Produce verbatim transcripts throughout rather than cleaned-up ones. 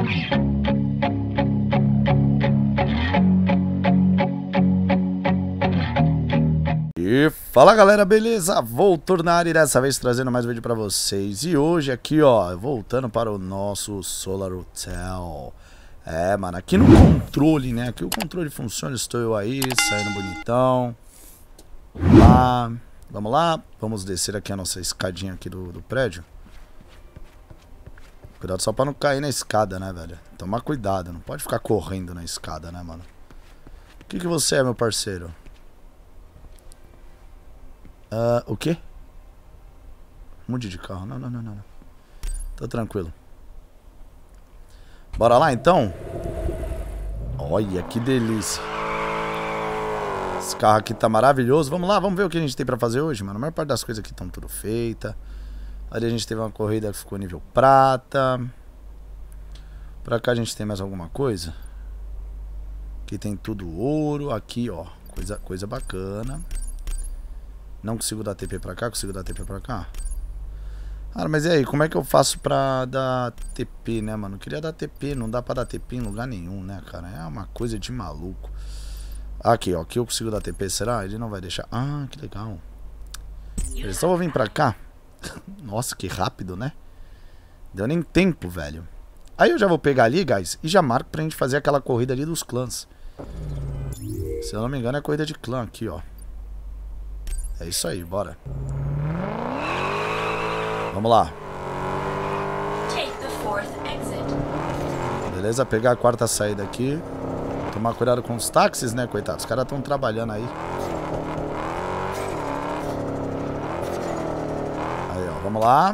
E fala galera, beleza? Voltou na área e dessa vez trazendo mais um vídeo pra vocês. E hoje aqui ó, voltando para o nosso Solar Hotel. É mano, aqui no controle, né? Aqui o controle funciona, estou eu aí, saindo bonitão. Vamos lá, vamos lá. Vamos descer aqui a nossa escadinha aqui do, do prédio. Cuidado só pra não cair na escada, né velho? Tomar cuidado, não pode ficar correndo na escada, né mano? O que que você é, meu parceiro? Uh, o quê? Mude de carro. Não, não, não, não. Tá tranquilo. Bora lá, então? Olha, que delícia. Esse carro aqui tá maravilhoso. Vamos lá, vamos ver o que a gente tem pra fazer hoje, mano. A maior parte das coisas aqui estão tudo feita. Ali a gente teve uma corrida que ficou nível prata. Pra cá a gente tem mais alguma coisa. Aqui tem tudo ouro. Aqui, ó. Coisa, coisa bacana. Não consigo dar T P pra cá, consigo dar T P pra cá. Cara, mas e aí, como é que eu faço pra dar T P, né, mano? Eu queria dar T P, não dá pra dar T P em lugar nenhum, né, cara? É uma coisa de maluco. Aqui, ó, aqui eu consigo dar T P, será? Ele não vai deixar... Ah, que legal. Eles só vão vir pra cá. Nossa, que rápido, né? Deu nem tempo, velho. Aí eu já vou pegar ali, guys, e já marco pra gente fazer aquela corrida ali dos clãs. Se eu não me engano é corrida de clã aqui, ó. É isso aí, bora. Vamos lá. Beleza, pegar a quarta saída aqui. Tomar cuidado com os táxis, né, coitados. Os caras estão trabalhando aí. Aí, ó, vamos lá.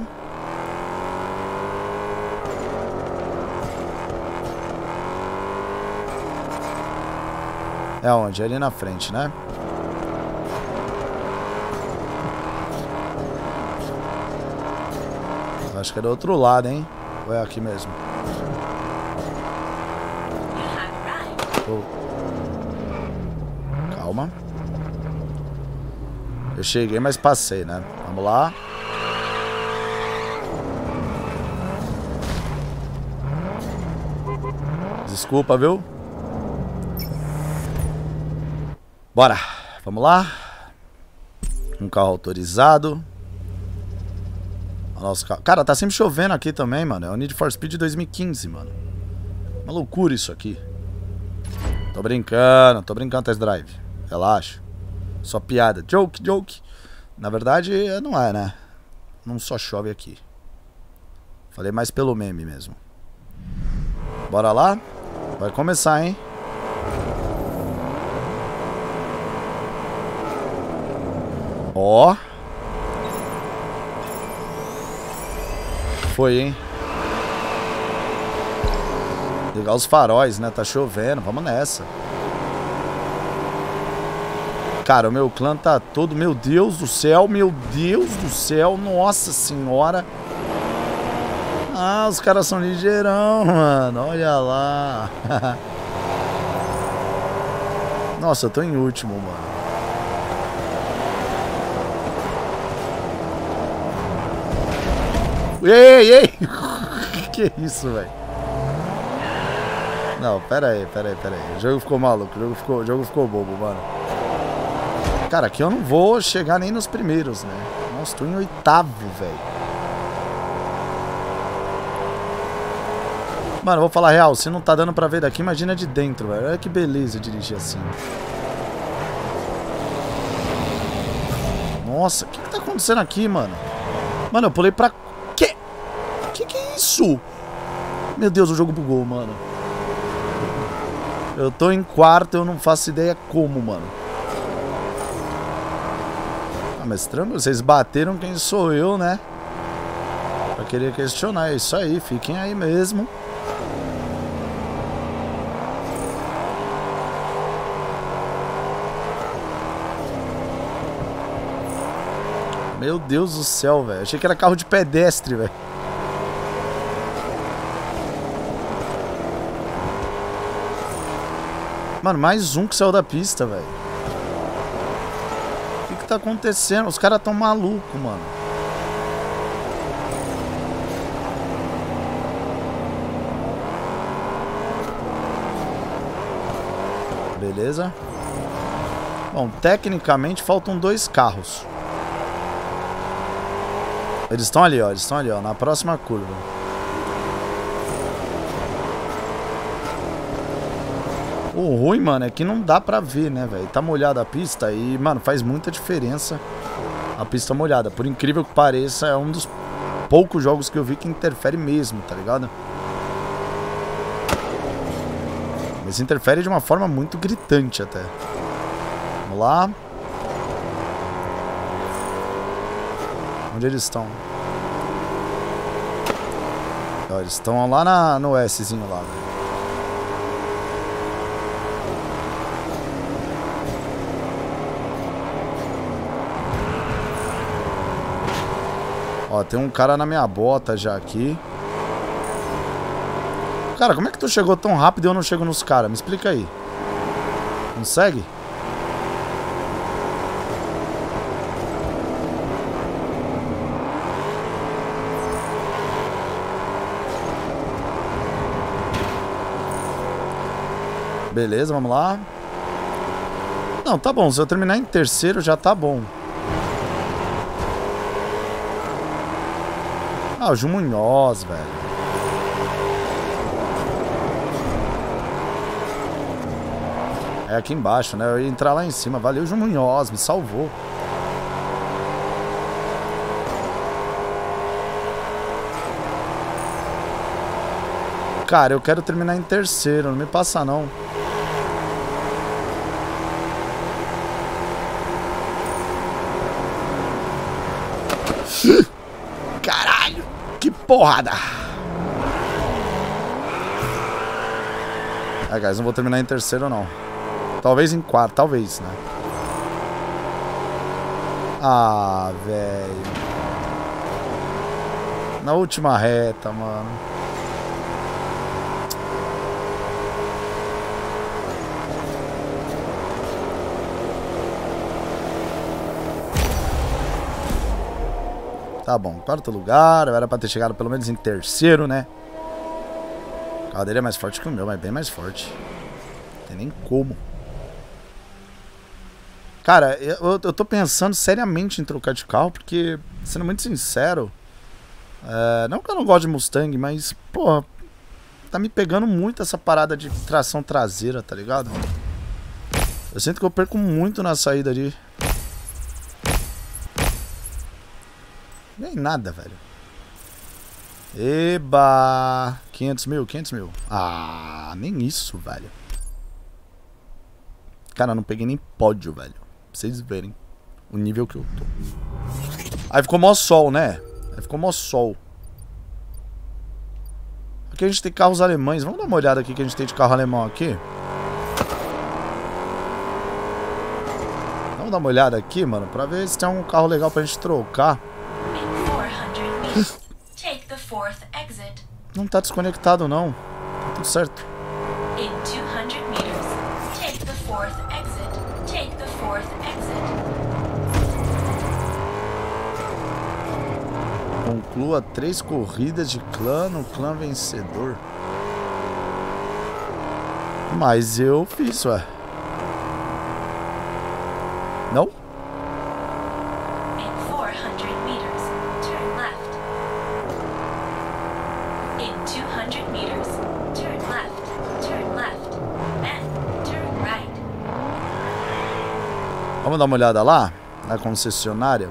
É onde? É ali na frente, né? Acho que é do outro lado, hein? Ou é aqui mesmo? Oh. Calma. Eu cheguei, mas passei, né? Vamos lá. Desculpa, viu? Bora. Vamos lá. Um carro autorizado. Nossa, cara, tá sempre chovendo aqui também, mano. É o Need for Speed dois mil e quinze, mano. Uma loucura isso aqui. Tô brincando, tô brincando, test drive. Relaxa. Só piada. Joke, joke. Na verdade, não é, né? Não só chove aqui. Falei mais pelo meme mesmo. Bora lá? Vai começar, hein? Ó. Foi, hein? Ligar os faróis, né? Tá chovendo. Vamos nessa. Cara, o meu clã tá todo... Meu Deus do céu. Meu Deus do céu. Nossa senhora. Ah, os caras são ligeirão, mano. Olha lá. Nossa, eu tô em último, mano. Ei, ei! Que isso, velho? Não, pera aí, pera aí, pera aí. O jogo ficou maluco, o jogo ficou, o jogo ficou bobo, mano. Cara, aqui eu não vou chegar nem nos primeiros, né? Nossa, tô em oitavo, velho. Mano, vou falar real, se não tá dando pra ver daqui, imagina de dentro, velho. Olha que beleza dirigir assim. Nossa, o que que tá acontecendo aqui, mano? Mano, eu pulei pra... Que que é isso? Meu Deus, o jogo bugou, mano. Eu tô em quarto, eu não faço ideia como, mano. Ah, mas tranquilo, vocês bateram quem sou eu, né? Pra querer questionar, é isso aí, fiquem aí mesmo. Meu Deus do céu, velho. Achei que era carro de pedestre, velho. Mano, mais um que saiu da pista, velho. O que que tá acontecendo? Os caras tão malucos, mano. Beleza. Bom, tecnicamente faltam dois carros. Eles estão ali, ó. Eles estão ali, ó. Na próxima curva. O ruim, mano, é que não dá pra ver, né, velho? Tá molhada a pista e, mano, faz muita diferença a pista molhada. Por incrível que pareça, é um dos poucos jogos que eu vi que interfere mesmo, tá ligado? Mas interfere de uma forma muito gritante até. Vamos lá. Onde eles estão? Ó, eles estão lá na, no Szinho lá, velho. Ó, tem um cara na minha bota já aqui. Cara, como é que tu chegou tão rápido e eu não chego nos caras? Me explica aí. Consegue? Beleza, vamos lá. Não, tá bom. Se eu terminar em terceiro já tá bom. Ah, o Ju Munhoz, velho. É aqui embaixo, né? Eu ia entrar lá em cima. Valeu, Ju Munhoz, me salvou. Cara, eu quero terminar em terceiro. Não me passa, não. Caralho! Que porrada! Ah, guys, não vou terminar em terceiro, não. Talvez em quarto, talvez, né? Ah, velho. Na última reta, mano. Tá bom, quarto lugar. Era pra ter chegado pelo menos em terceiro, né? O carro dele é mais forte que o meu, mas bem mais forte. Não tem nem como. Cara, eu, eu tô pensando seriamente em trocar de carro, porque, sendo muito sincero, é, não que eu não gosto de Mustang, mas, pô, tá me pegando muito essa parada de tração traseira, tá ligado? Eu sinto que eu perco muito na saída ali. Nem nada, velho. Eba! quinhentos mil, quinhentos mil. Ah, nem isso, velho. Cara, eu não peguei nem pódio, velho. Pra vocês verem o nível que eu tô. Aí ficou mó sol, né? Aí ficou mó sol. Aqui a gente tem carros alemães. Vamos dar uma olhada aqui que a gente tem de carro alemão aqui. Vamos dar uma olhada aqui, mano, pra ver se tem algum carro legal pra gente trocar. Não tá desconectado, não. Tá tudo certo. Conclua três corridas de clã no clã vencedor. Mas eu fiz, ué. Não? Vamos dar uma olhada lá, na concessionária.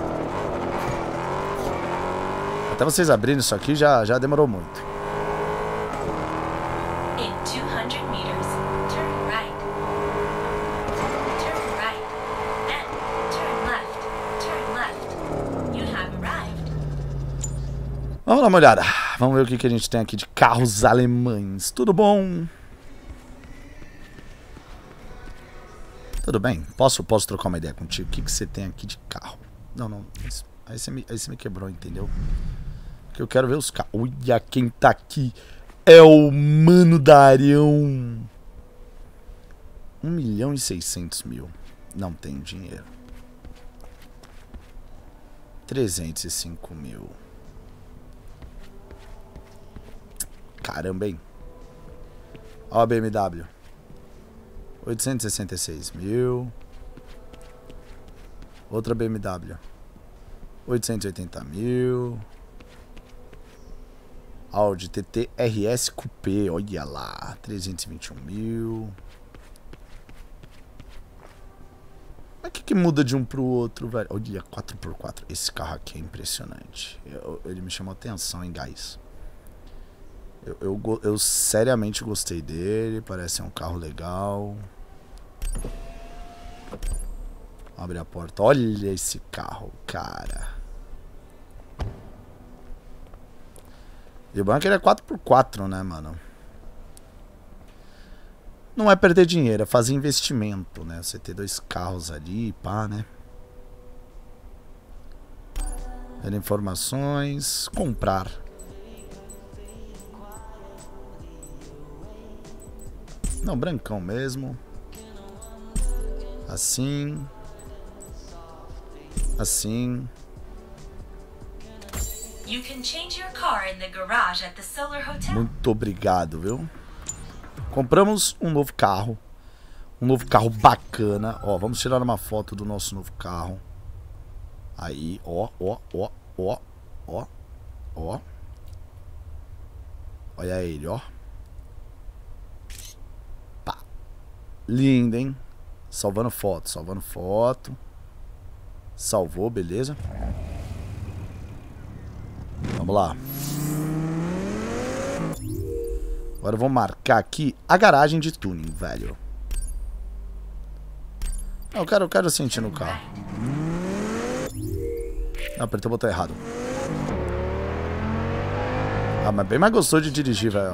Até vocês abrirem isso aqui já, já demorou muito. Vamos dar uma olhada. Vamos ver o que, que a gente tem aqui de carros alemães. Tudo bom? Tudo bem? Posso, posso trocar uma ideia contigo? O que, que você tem aqui de carro? Não, não. Aí você me, aí você me quebrou, entendeu? Que eu quero ver os carros. Olha quem tá aqui. É o Mano Darião. Um milhão e seiscentos mil. Não tem dinheiro. trezentos e cinco mil. Caramba, hein? Ó a B M W. oitocentos e sessenta e seis mil. Outra B M W. oitocentos e oitenta mil. Audi T T R S Coupé, olha lá, trezentos e vinte e um mil. Mas o que, que muda de um pro outro, velho? Olha, quatro por quatro. Esse carro aqui é impressionante. Eu, ele me chamou atenção, hein, guys. Eu, eu, eu seriamente gostei dele. Parece ser um carro legal. Abre a porta. Olha esse carro, cara. E o bom é que ele é quatro por quatro, né, mano? Não é perder dinheiro, é fazer investimento, né? Você ter dois carros ali, pá, né? Ver informações, comprar. Não, brancão mesmo. Assim. Assim. You can change your car in the garage at the Solar Hotel. Muito obrigado, viu? Compramos um novo carro. Um novo carro bacana. Ó, vamos tirar uma foto do nosso novo carro. Aí, ó, ó, ó, ó, ó, ó. Olha ele, ó. Pá. Lindo, hein? Salvando foto, salvando foto. Salvou, beleza? Vamos lá. Agora eu vou marcar aqui a garagem de tuning, velho. Não, eu quero, eu quero sentir no carro. Não, apertei o botão errado. Ah, mas bem mais gostoso de dirigir, velho.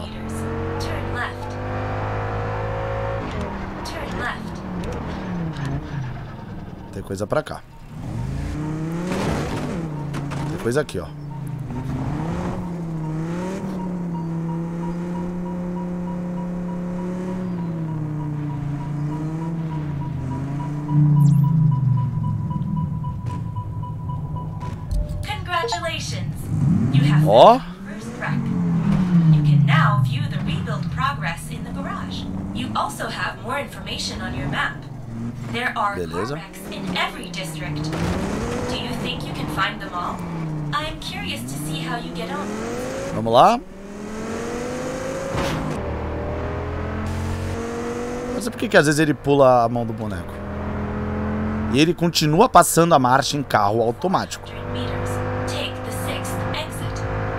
Tem coisa pra cá. Tem coisa aqui, ó. Congratulations. You have Ó. first wreck. You can now view the rebuild progress in the garage. You also have more information on your map. There are Beleza. car wrecks in every district. Do you think you can find them all? I am curious to see how you get on. Vamos lá. Não sei por que que às vezes ele pula a mão do boneco. E ele continua passando a marcha em carro automático. Meters. Take the sixth exit.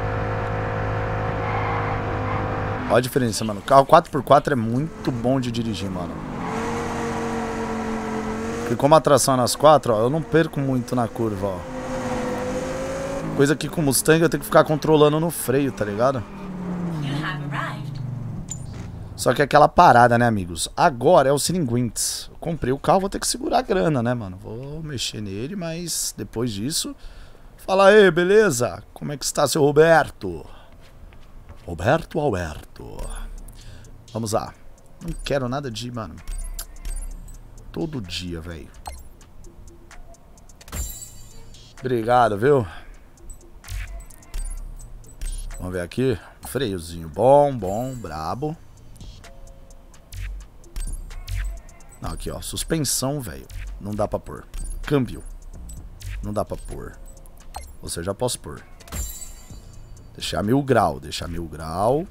Olha a diferença, mano. O carro quatro por quatro é muito bom de dirigir, mano. Porque como a tração é nas quatro, ó, eu não perco muito na curva, ó. Coisa que com o Mustang eu tenho que ficar controlando no freio, tá ligado? You have arrived. Só que é aquela parada, né, amigos? Agora é o Siringuintes. Eu comprei o carro, vou ter que segurar a grana, né, mano? Vou mexer nele, mas depois disso... Fala aí, beleza? Como é que está, seu Roberto? Roberto Alberto. Vamos lá. Não quero nada de, mano... Todo dia, velho. Obrigado, viu? Vamos ver aqui. Freiozinho bom, bom, brabo. Não, aqui, ó. Suspensão, velho. Não dá pra pôr. Câmbio. Não dá pra pôr. Ou seja, já posso pôr. Deixar mil grau. Deixar mil grau.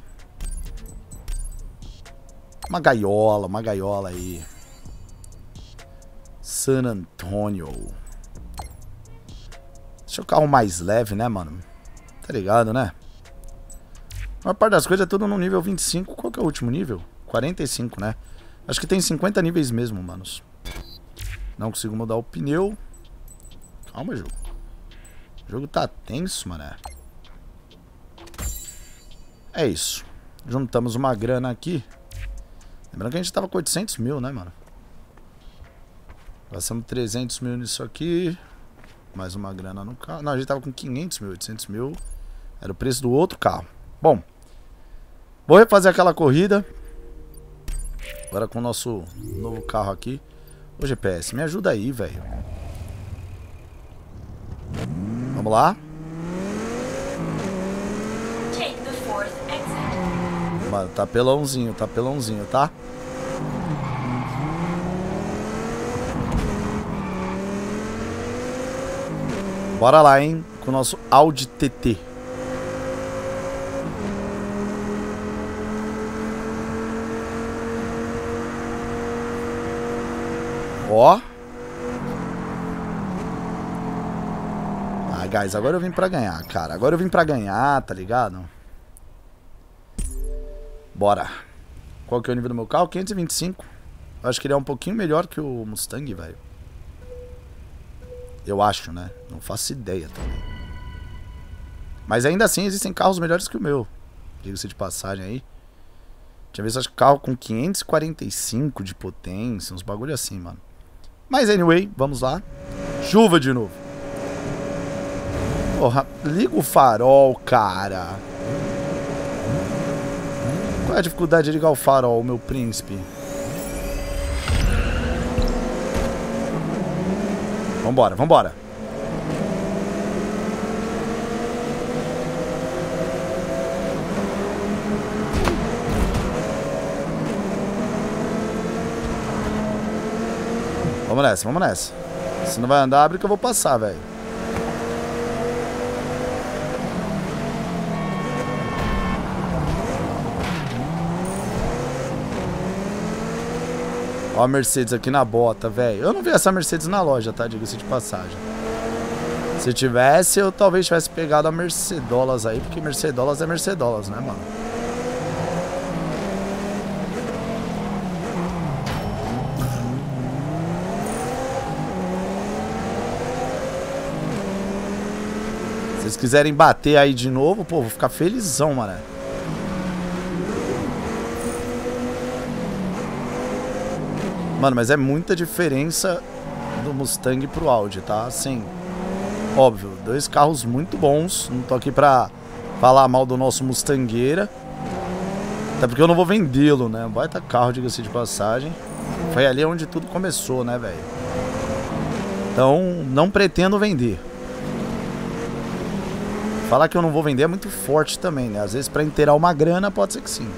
Uma gaiola, uma gaiola aí. San Antonio. Deixa o carro mais leve, né, mano? Tá ligado, né? A maior parte das coisas é tudo no nível vinte e cinco. Qual que é o último nível? quarenta e cinco, né? Acho que tem cinquenta níveis mesmo, manos. Não consigo mudar o pneu. Calma, jogo. O jogo tá tenso, mané. É isso. Juntamos uma grana aqui. Lembrando que a gente tava com oitocentos mil, né, mano? Passamos trezentos mil nisso aqui. Mais uma grana no carro. Não, a gente tava com quinhentos mil, oitocentos mil. Era o preço do outro carro. Bom, vou refazer aquela corrida. Agora com o nosso novo carro aqui. Ô G P S, me ajuda aí, velho. Vamos lá. Take the fourth exit. Mano, tá pelãozinho, tá pelãozinho, tá? Bora lá, hein? Com o nosso Audi T T. Ó. Ah, guys, agora eu vim pra ganhar, cara. Agora eu vim pra ganhar, tá ligado? Bora. Qual que é o nível do meu carro? quinhentos e vinte e cinco. Eu acho que ele é um pouquinho melhor que o Mustang, velho. Eu acho, né? Não faço ideia também. Mas ainda assim existem carros melhores que o meu. Diga-se de passagem aí. Tinha visto, acho que carro com quinhentos e quarenta e cinco de potência. Uns bagulho assim, mano. Mas anyway, vamos lá. Chuva de novo. Porra, liga o farol, cara. Qual é a dificuldade de ligar o farol, meu príncipe? Vambora, vambora. Vamos nessa, vamos nessa. Se não vai andar, abre que eu vou passar, velho. Ó a Mercedes aqui na bota, velho. Eu não vi essa Mercedes na loja, tá? Diga-se de passagem. Se tivesse, eu talvez tivesse pegado a Mercedolas aí, porque Mercedolas é Mercedolas, né, mano? Se vocês quiserem bater aí de novo, pô, vou ficar felizão, mano. Mano, mas é muita diferença do Mustang pro Audi, tá? Assim, óbvio, dois carros muito bons. Não tô aqui pra falar mal do nosso Mustangueira. Até porque eu não vou vendê-lo, né? Baita carro, diga-se de passagem. Foi ali onde tudo começou, né, velho? Então, não pretendo vender. Falar que eu não vou vender é muito forte também, né? Às vezes pra inteirar uma grana pode ser que sim.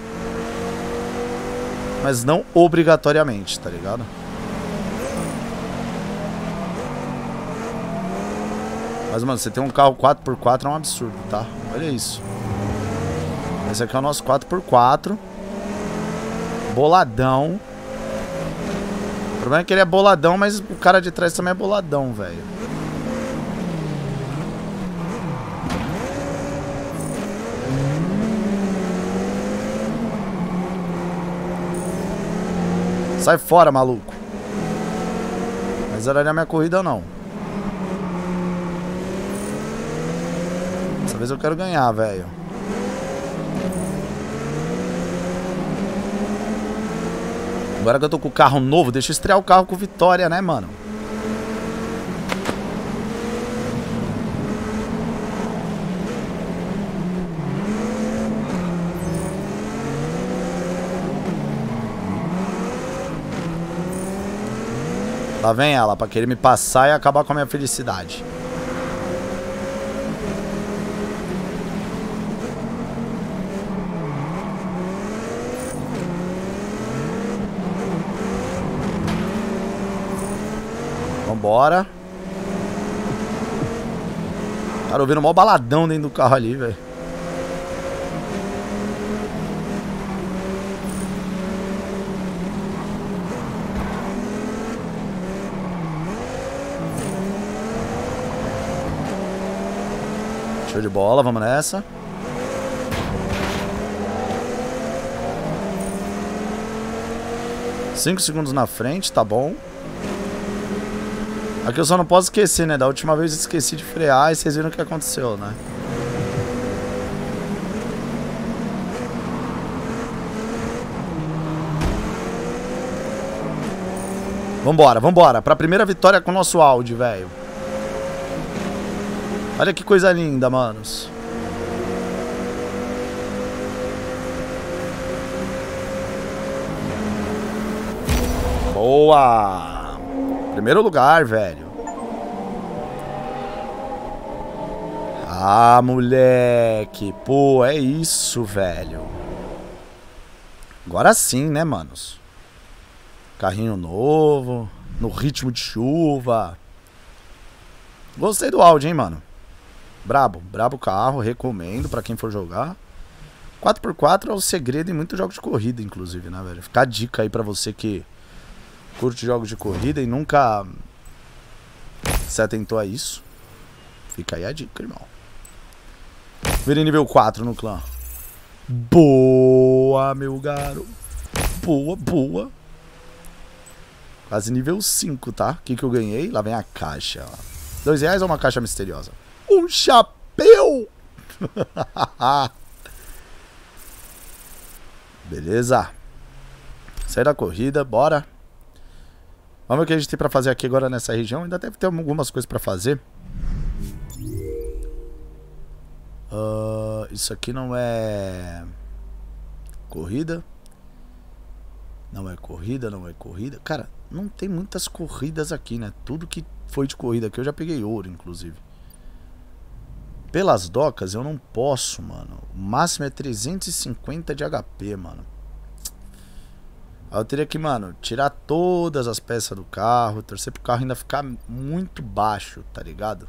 Mas não obrigatoriamente, tá ligado? Mas, mano, você tem um carro quatro por quatro é um absurdo, tá? Olha isso. Esse aqui é o nosso quatro por quatro. Boladão. O problema é que ele é boladão, mas o cara de trás também é boladão, velho. Sai fora, maluco. Mas era a minha corrida, não. Dessa vez eu quero ganhar, velho. Agora que eu tô com o carro novo, deixa eu estrear o carro com vitória, né, mano? Lá vem ela, pra querer me passar e acabar com a minha felicidade. Vambora. Cara, ouvindo um mó baladão dentro do carro ali, velho. Show de bola, vamos nessa. Cinco segundos na frente, tá bom. Aqui eu só não posso esquecer, né? Da última vez eu esqueci de frear e vocês viram o que aconteceu, né? Vambora, vambora. Pra primeira vitória com o nosso Audi, velho. Olha que coisa linda, manos. Boa! Primeiro lugar, velho. Ah, moleque. Pô, é isso, velho. Agora sim, né, manos? Carrinho novo, no ritmo de chuva. Gostei do áudio, hein, mano. Brabo, brabo carro, recomendo pra quem for jogar. quatro por quatro é o segredo em muitos jogos de corrida, inclusive, né, velho? Fica a dica aí pra você que curte jogos de corrida e nunca se atentou a isso. Fica aí a dica, irmão. Virei nível quatro no clã. Boa, meu garoto. Boa, boa. Quase nível cinco, tá? O que que eu ganhei? Lá vem a caixa. Dois reais ou uma caixa misteriosa? Um chapéu! Beleza. Sair da corrida, bora. Vamos ver o que a gente tem pra fazer aqui agora nessa região. Ainda deve ter algumas coisas pra fazer. Uh, isso aqui não é corrida. Não é corrida, não é corrida. Cara, não tem muitas corridas aqui, né? Tudo que foi de corrida aqui eu já peguei ouro, inclusive. Pelas docas eu não posso, mano. O máximo é trezentos e cinquenta de H P, mano. Aí eu teria que, mano, tirar todas as peças do carro, torcer pro carro ainda ficar muito baixo, tá ligado?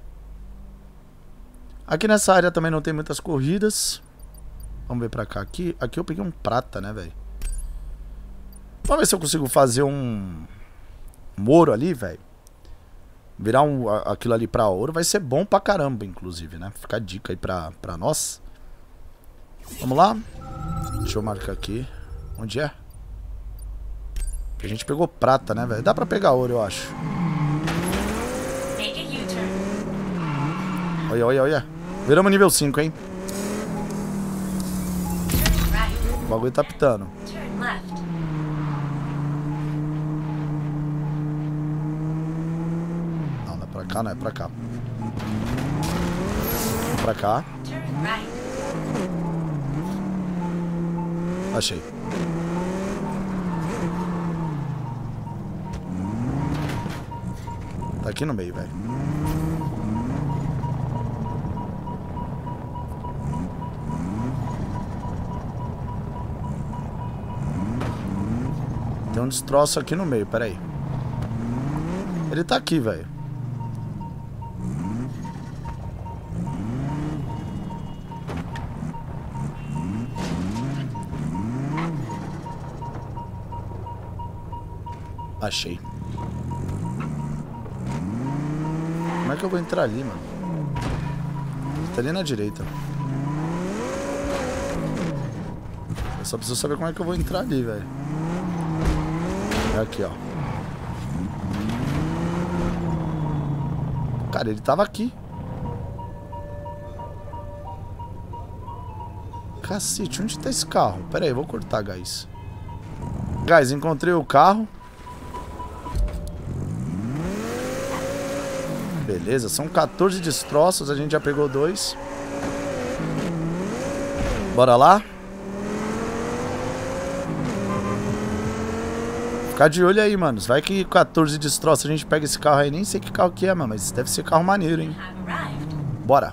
Aqui nessa área também não tem muitas corridas. Vamos ver pra cá. Aqui, aqui eu peguei um prata, né, velho? Vamos ver se eu consigo fazer um, um ouro ali, velho. Virar um, aquilo ali pra ouro vai ser bom pra caramba, inclusive, né? Fica a dica aí pra, pra nós. Vamos lá. Deixa eu marcar aqui. Onde é? A gente pegou prata, né, velho? Dá pra pegar ouro, eu acho. Olha, olha, olha. Viramos nível cinco, hein? O bagulho tá pitando. Não, não é pra cá, não é pra cá. É pra cá. Achei. Tá aqui no meio, velho. Tem um destroço aqui no meio, peraí. Ele tá aqui, velho. Achei. Como é que eu vou entrar ali, mano? Tá ali na direita. Eu só preciso saber como é que eu vou entrar ali, velho. É aqui, ó. Cara, ele tava aqui. Cacete, onde tá esse carro? Pera aí, eu vou cortar, guys. Guys, encontrei o carro. Beleza, são quatorze destroços, a gente já pegou dois. Bora lá. Ficar de olho aí, mano. Vai que quatorze destroços a gente pega esse carro aí. Nem sei que carro que é, mano, mas deve ser carro maneiro, hein. Bora.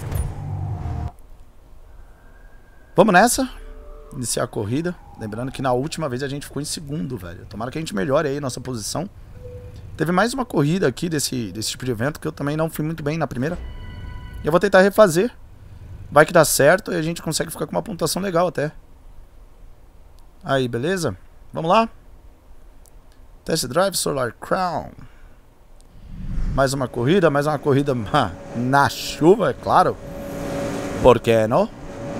Vamos nessa. Iniciar a corrida. Lembrando que na última vez a gente ficou em segundo, velho. Tomara que a gente melhore aí nossa posição. Teve mais uma corrida aqui desse, desse tipo de evento que eu também não fui muito bem na primeira. Eu vou tentar refazer. Vai que dá certo e a gente consegue ficar com uma pontuação legal até. Aí, beleza? Vamos lá. Test Drive Solar Crown. Mais uma corrida, mais uma corrida na chuva, é claro. Por que não?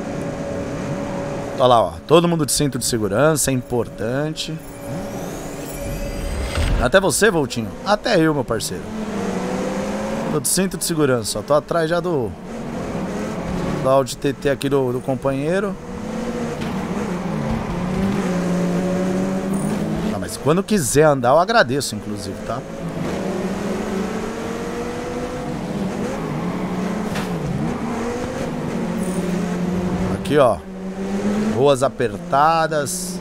Olha lá, ó. Todo mundo de cinto de segurança, é importante. Até você, Voltinho. Até eu, meu parceiro. Tô de cinto de segurança. Só tô atrás já do... do Audi T T aqui do, do companheiro. Ah, mas quando quiser andar, eu agradeço, inclusive, tá? Aqui, ó. Ruas apertadas.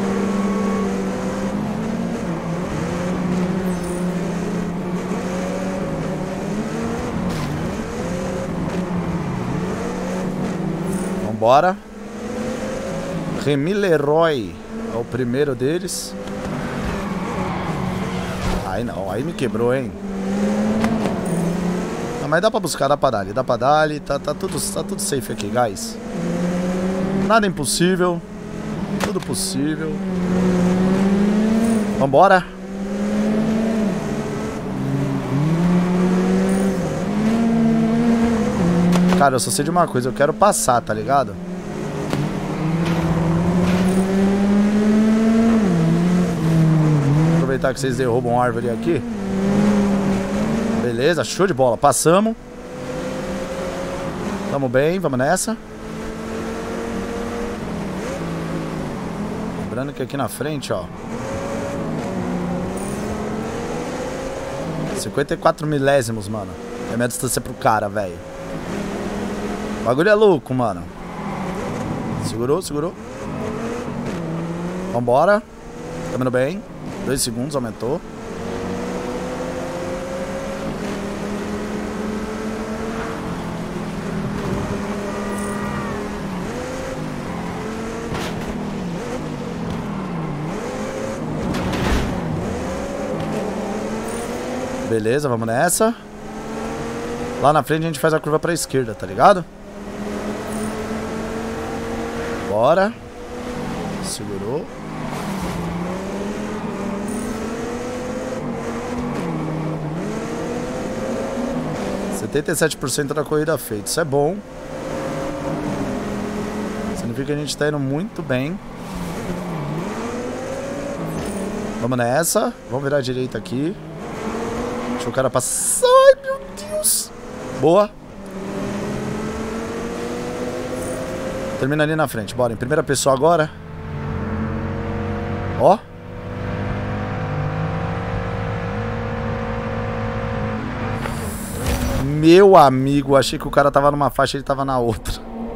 Bora. Remy Leroy é o primeiro deles. Aí não, aí me quebrou, hein. Não, mas dá pra buscar, dá pra dar, dá pra dar, tá, tá, tudo, tá tudo safe aqui, guys. Nada impossível. Tudo possível. Vambora. Cara, eu só sei de uma coisa, eu quero passar, tá ligado? Aproveitar que vocês derrubam a árvore aqui. Beleza, show de bola, passamos. Tamo bem, vamos nessa. Lembrando que aqui na frente, ó, cinquenta e quatro milésimos, mano. É a minha distância pro cara, velho. O bagulho é louco, mano. Segurou, segurou. Vambora. Tá indo bem. Dois segundos, aumentou. Beleza, vamos nessa. Lá na frente a gente faz a curva pra esquerda, tá ligado? Bora. Segurou. setenta e sete por cento da corrida feita. Isso é bom. Significa que a gente tá indo muito bem. Vamos nessa. Vamos virar a direita aqui. Deixa o cara passar. Ai, meu Deus. Boa. Termina ali na frente. Bora, em primeira pessoa agora. Ó. Meu amigo, achei que o cara tava numa faixa e ele tava na outra.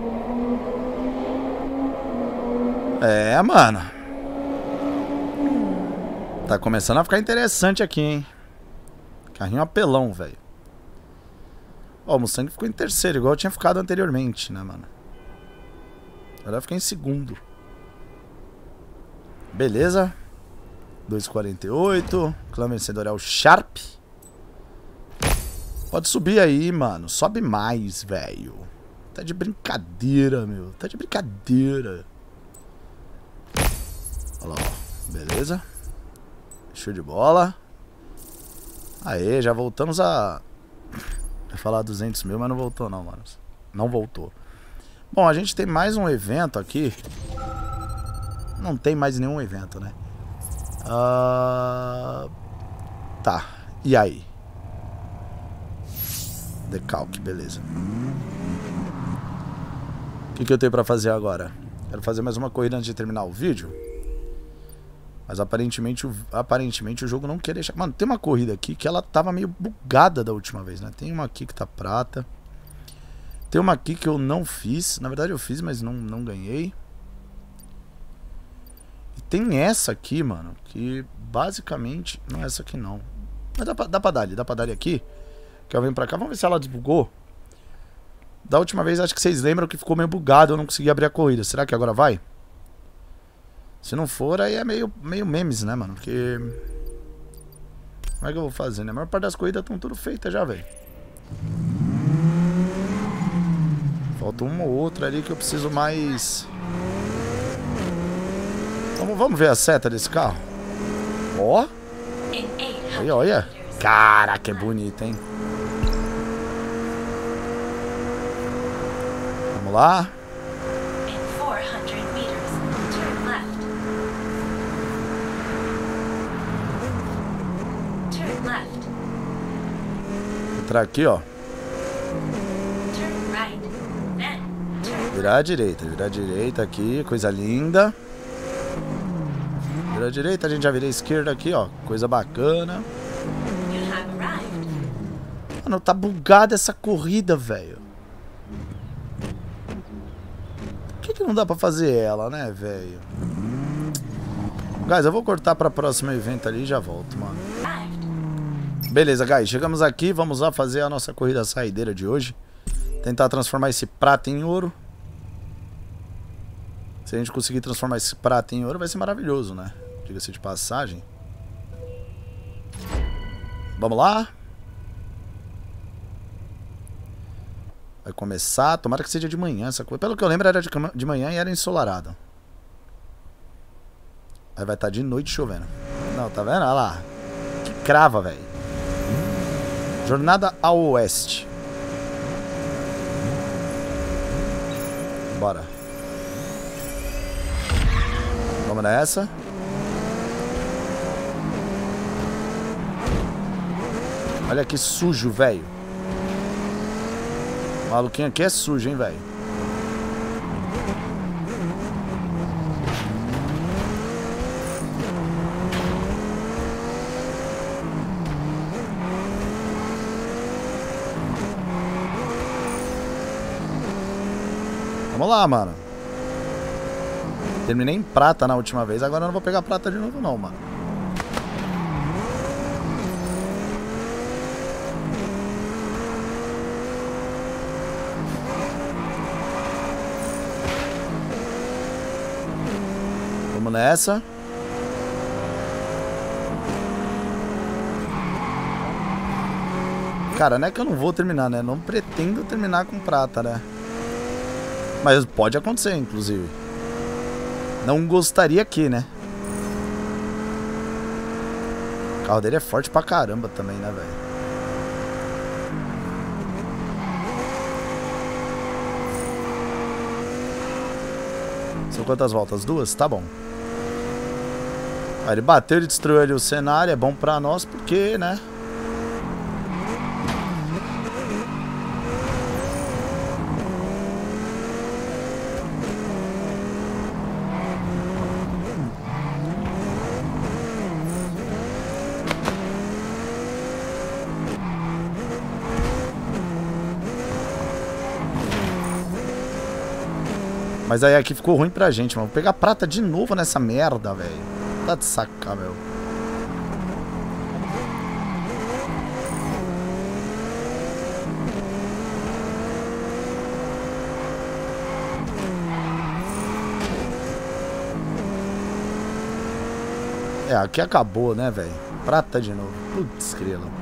É, mano. Tá começando a ficar interessante aqui, hein. Carrinho apelão, velho. Ó, o Mustang ficou em terceiro, igual eu tinha ficado anteriormente, né, mano. Agora eu fiquei em segundo. Beleza. dois e quarenta e oito. Clã vencedor é o Sharp. Pode subir aí, mano. Sobe mais, velho. Tá de brincadeira, meu. Tá de brincadeira. Olha lá, ó. Beleza. Show de bola. Aê, já voltamos a... Eu ia falar duzentos mil, mas não voltou não, mano. Não voltou. Bom, a gente tem mais um evento aqui. Não tem mais nenhum evento, né? Uh... Tá, e aí? Decalque, beleza. O que, que eu tenho pra fazer agora? Quero fazer mais uma corrida antes de terminar o vídeo. Mas aparentemente, aparentemente o jogo não quer deixar... Mano, tem uma corrida aqui que ela tava meio bugada da última vez, né? Tem uma aqui que tá prata. Tem uma aqui que eu não fiz. Na verdade eu fiz, mas não, não ganhei. E tem essa aqui, mano, que basicamente... Não é essa aqui não. Mas dá pra, dá pra dar ali, dá pra dar ali aqui. Que eu venho pra cá, vamos ver se ela desbugou. Da última vez acho que vocês lembram que ficou meio bugado. Eu não consegui abrir a corrida. Será que agora vai? Se não for, aí é meio, meio memes, né, mano? Porque... Como é que eu vou fazer, né? A maior parte das corridas estão tudo feitas já, velho. Falta uma ou outra ali que eu preciso mais... Vamos, vamos ver a seta desse carro. Ó. Olha, olha. Caraca, é bonito, hein? Vamos lá. Entrar aqui, ó. Virar à direita, virar à direita aqui, coisa linda. Virar à direita, a gente já vira à esquerda aqui, ó. Coisa bacana. Mano, tá bugada essa corrida, velho. Por que que não dá pra fazer ela, né, velho? Guys, eu vou cortar pra próximo evento ali e já volto, mano. Beleza, guys, chegamos aqui, vamos lá fazer a nossa corrida saideira de hoje. Tentar transformar esse prata em ouro. Se a gente conseguir transformar esse prata em ouro, vai ser maravilhoso, né? Diga-se de passagem. Vamos lá. Vai começar, tomara que seja de manhã essa coisa. Pelo que eu lembro era de, de manhã e era ensolarado. Aí vai estar de noite chovendo. Não, tá vendo? Olha lá. Que crava, velho. Jornada ao oeste. Bora. Vamos nessa. Olha que sujo, velho. O maluquinho aqui é sujo, hein, velho. Vamos lá, mano. Terminei em prata na última vez, agora eu não vou pegar prata de novo não, mano. Vamos nessa. Cara, não é que eu não vou terminar, né? Não pretendo terminar com prata, né? Mas pode acontecer, inclusive. Não gostaria que, né? O carro dele é forte pra caramba também, né, velho? São quantas voltas? Duas? Tá bom. Aí ele bateu, ele destruiu ali o cenário. É bom pra nós porque, né? Mas aí aqui ficou ruim pra gente, mano. Vou pegar prata de novo nessa merda, velho. Tá de sacar, meu. É, aqui acabou, né, velho? Prata de novo. Putz, grilo.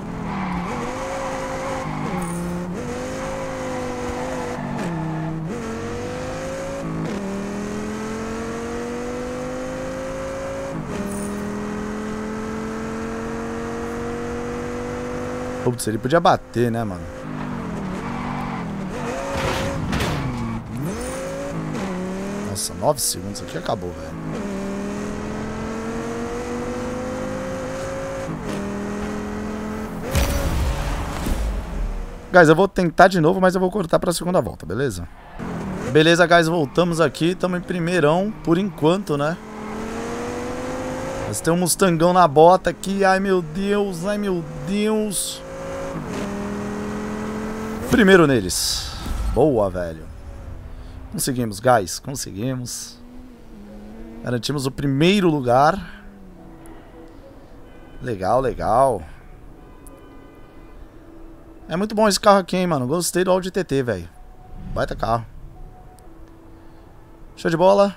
Putz, ele podia bater, né, mano? Nossa, nove segundos aqui acabou, velho. Guys, eu vou tentar de novo, mas eu vou cortar pra segunda volta, beleza? Beleza, guys, voltamos aqui. Estamos em primeirão, por enquanto, né? Mas tem um Mustangão na bota aqui. Ai, meu Deus, ai, meu Deus. Primeiro neles. Boa, velho. Conseguimos, guys. Conseguimos. Garantimos o primeiro lugar. Legal, legal. É muito bom esse carro aqui, hein, mano. Gostei do Audi T T, velho. Baita carro. Show de bola.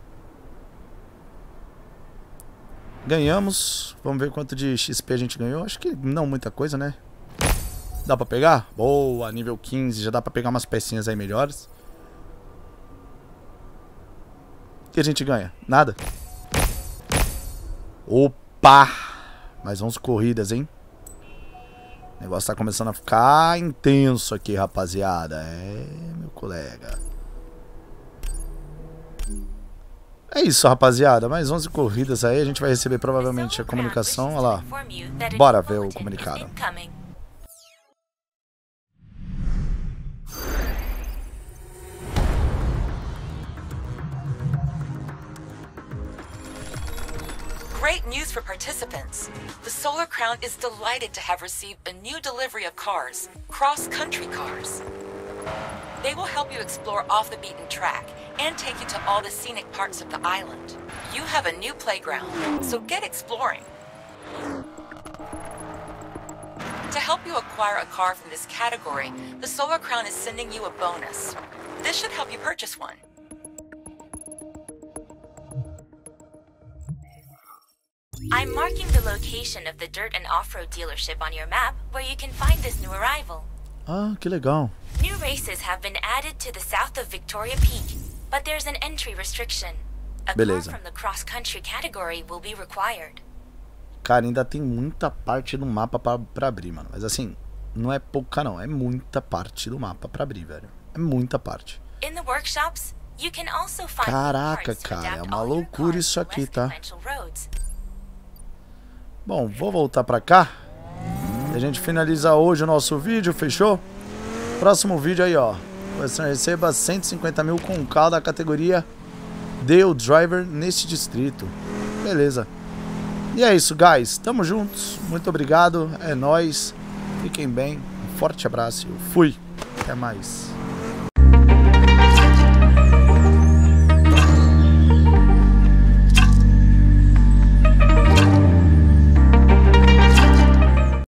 Ganhamos. Vamos ver quanto de X P a gente ganhou. Acho que não muita coisa, né? Dá pra pegar? Boa, nível quinze. Já dá pra pegar umas pecinhas aí melhores. O que a gente ganha? Nada. Opa! Mais onze corridas, hein? O negócio tá começando a ficar intenso aqui, rapaziada. É, meu colega. É isso, rapaziada. Mais onze corridas aí. A gente vai receber provavelmente a comunicação. Olha lá. Bora ver o comunicado. Great news for participants. The Solar Crown is delighted to have received a new delivery of cars, cross-country cars. They will help you explore off the beaten track and take you to all the scenic parts of the island. You have a new playground, so get exploring. To help you acquire a car from this category, the Solar Crown is sending you a bonus. This should help you purchase one. I'm marking the location of the dirt and off-road dealership on your map where you can find this new arrival. Ah, que legal. New races have been added to the south of Victoria Peak, but there's an entry restriction. A Beleza. car from the cross-country category will be required. Cara, ainda tem muita parte do mapa pra, pra abrir, mano. Mas assim, não é pouca não, é muita parte do mapa pra abrir, velho. É muita parte. In the workshops, you can also find Caraca, parts to cara, é adapt uma all your loucura cars isso to aqui, less tá? conventional roads. Bom, vou voltar pra cá. E a gente finaliza hoje o nosso vídeo, fechou? Próximo vídeo aí, ó. Você receba cento e cinquenta mil com carro da categoria Deal Driver neste distrito. Beleza. E é isso, guys. Tamo juntos. Muito obrigado. É nóis. Fiquem bem. Um forte abraço. Eu fui. Até mais.